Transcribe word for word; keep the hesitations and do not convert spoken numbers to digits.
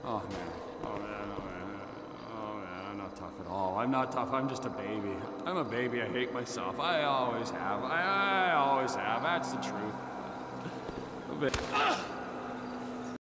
Oh, man. Oh, man. Oh, man. Oh, man. I'm not tough at all. I'm not tough. I'm just a baby. I'm a baby. I hate myself. I always have. I, I always have. That's the truth. A bit.